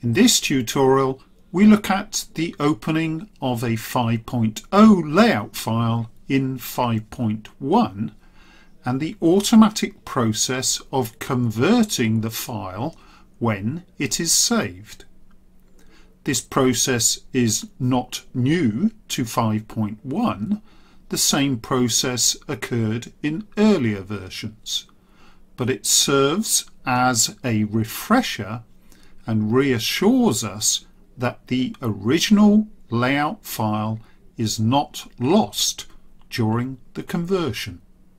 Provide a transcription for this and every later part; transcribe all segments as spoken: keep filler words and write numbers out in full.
In this tutorial, we look at the opening of a five point oh layout file in five point one and the automatic process of converting the file when it is saved. This process is not new to five point one. The same process occurred in earlier versions, but it serves as a refresher and reassures us that the original layout file is not lost during the conversion.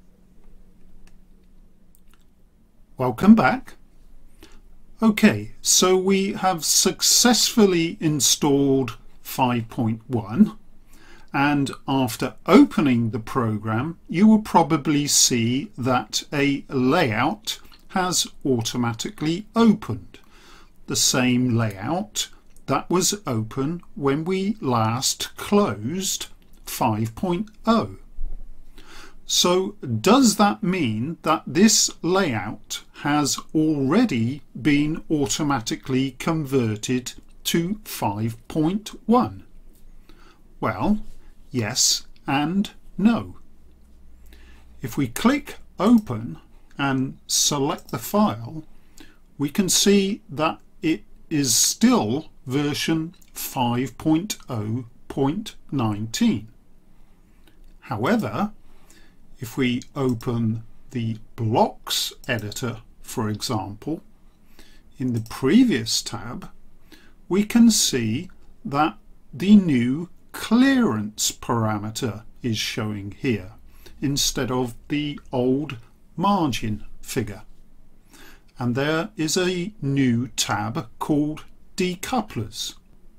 Welcome back. Okay, so we have successfully installed five point one, and after opening the program you will probably see that a layout has automatically opened, the same layout that was open when we last closed five point oh. So does that mean that this layout has already been automatically converted to five point one? Well, yes and no. If we click open and select the file, we can see that it is still version five point oh point nineteen. However, if we open the blocks editor, for example, in the previous tab, we can see that the new clearance parameter is showing here instead of the old margin figure. And there is a new tab called decouplers.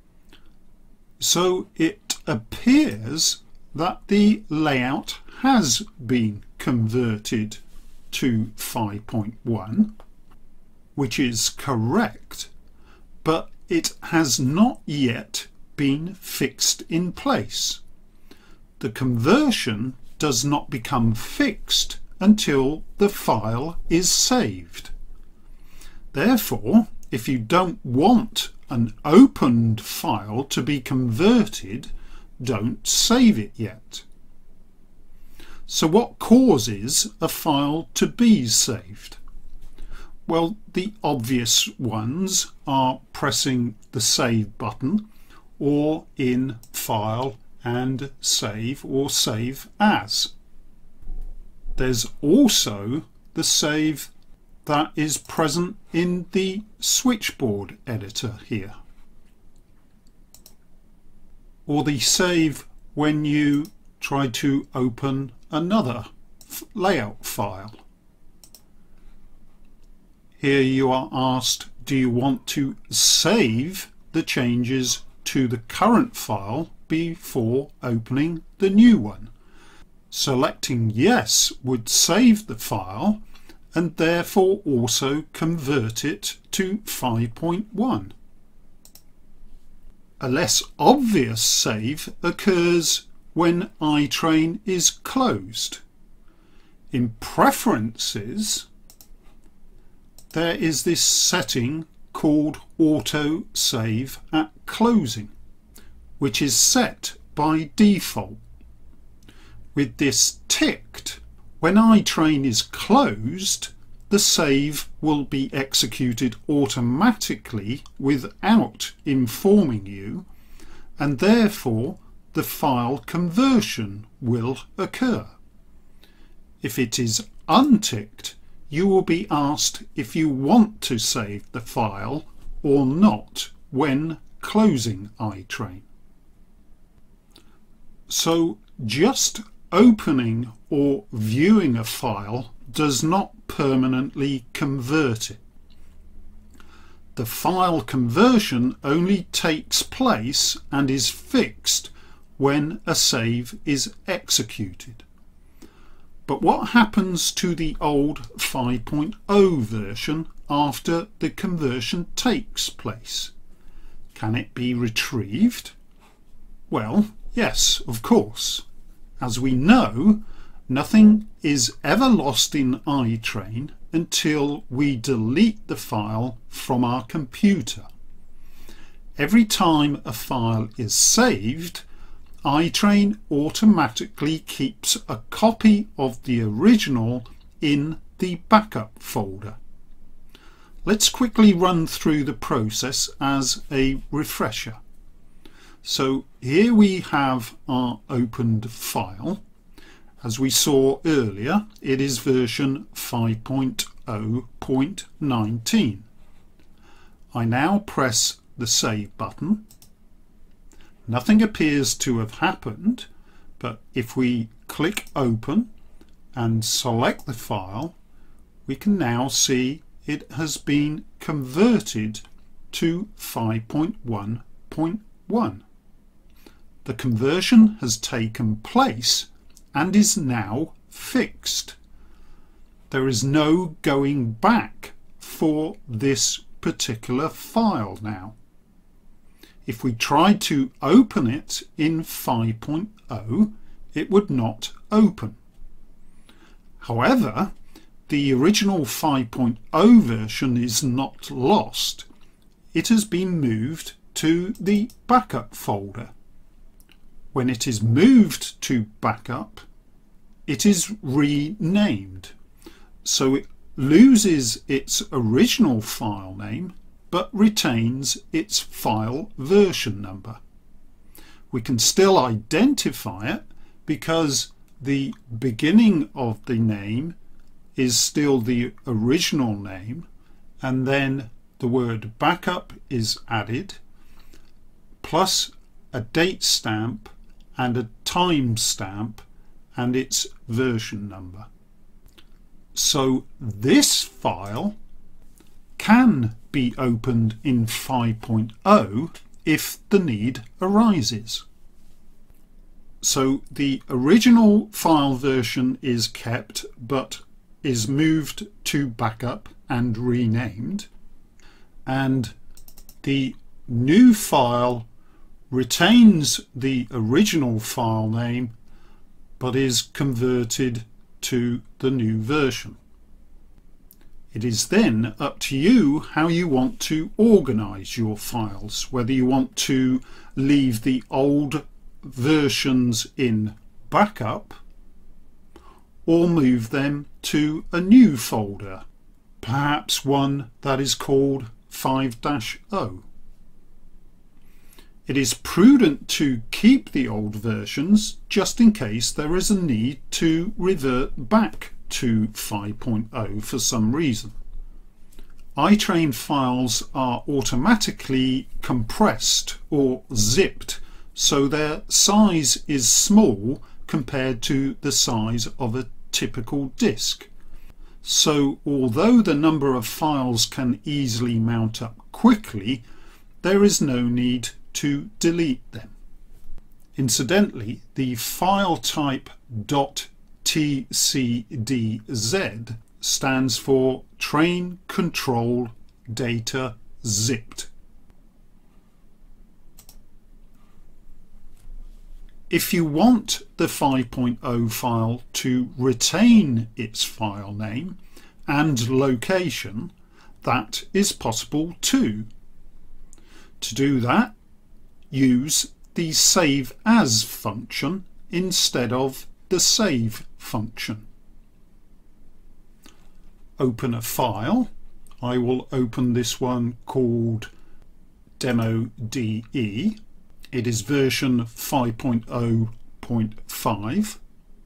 So it appears that the layout has been converted to five point one, which is correct, but it has not yet been fixed in place. The conversion does not become fixed until the file is saved. Therefore, if you don't want an opened file to be converted, don't save it yet. So what causes a file to be saved? Well, the obvious ones are pressing the save button, or in File and Save or Save As. There's also the save that is present in the switchboard editor here, or the save when you try to open another layout file. Here you are asked, do you want to save the changes to the current file before opening the new one? Selecting yes would save the file and therefore also convert it to five point one. A less obvious save occurs when iTrain is closed. In Preferences, there is this setting called Auto Save at Closing, which is set by default. With this ticked, when iTrain is closed, the save will be executed automatically without informing you, and therefore the file conversion will occur. If it is unticked, you will be asked if you want to save the file or not when closing iTrain. So just opening or viewing a file does not permanently convert it. The file conversion only takes place and is fixed when a save is executed. But what happens to the old five point oh version after the conversion takes place? Can it be retrieved? Well, yes, of course. As we know, nothing is ever lost in iTrain until we delete the file from our computer. every time a file is saved, iTrain automatically keeps a copy of the original in the backup folder. Let's quickly run through the process as a refresher. So here we have our opened file. As we saw earlier, it is version five point oh point nineteen. I now press the save button. Nothing appears to have happened, but if we click open and select the file, we can now see it has been converted to five point one point one. The conversion has taken place and is now fixed. There is no going back for this particular file now. If we tried to open it in five point oh, it would not open. However, the original five point oh version is not lost. It has been moved to the backup folder. When it is moved to backup, it is renamed. So it loses its original file name but retains its file version number. We can still identify it because the beginning of the name is still the original name, and then the word backup is added, plus a date stamp and a time stamp and its version number. So this file can be opened in five point oh if the need arises. So the original file version is kept but is moved to backup and renamed, and the new file retains the original file name but is converted to the new version. It is then up to you how you want to organize your files, whether you want to leave the old versions in backup or move them to a new folder, perhaps one that is called five point oh. It is prudent to keep the old versions just in case there is a need to revert back to five point oh for some reason. iTrain files are automatically compressed or zipped, so their size is small compared to the size of a typical disk. So although the number of files can easily mount up quickly, there is no need to delete them. Incidentally, the file type .tcdz stands for Train Control Data Zipped. If you want the five point oh file to retain its file name and location, that is possible too. To do that, use the Save As function instead of the Save function. Open a file. I will open this one called demo D E. It is version five point oh point five.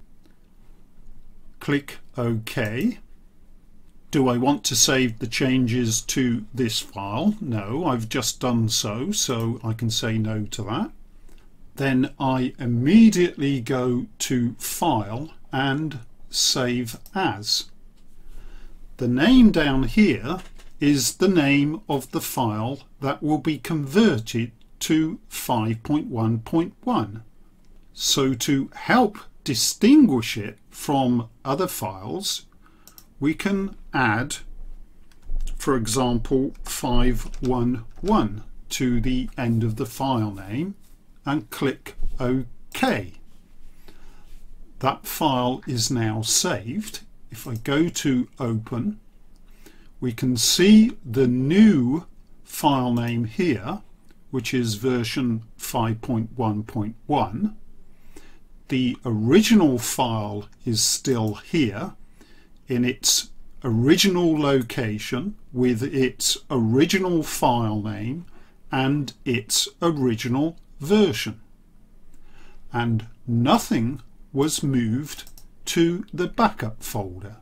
Click OK. Do I want to save the changes to this file? No, I've just done so, so I can say no to that. Then I immediately go to File and Save As. The name down here is the name of the file that will be converted to five point one point one. So to help distinguish it from other files, we can add, for example, five one one to the end of the file name and click OK. That file is now saved. If I go to open, we can see the new file name here, which is version five point one point one. The original file is still here in its original location with its original file name and its original version, and nothing was moved to the backup folder.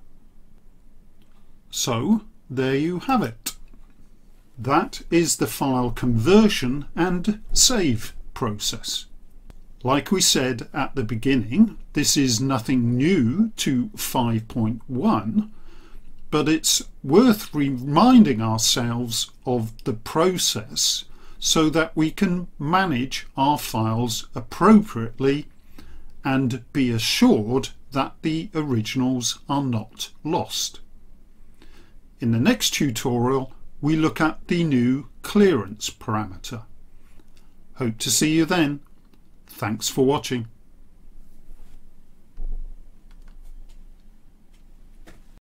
So there you have it. That is the file conversion and save process. Like we said at the beginning, this is nothing new to five point one, but it's worth reminding ourselves of the process so that we can manage our files appropriately and be assured that the originals are not lost. In the next tutorial, we look at the new clearance parameter. Hope to see you then. Thanks for watching.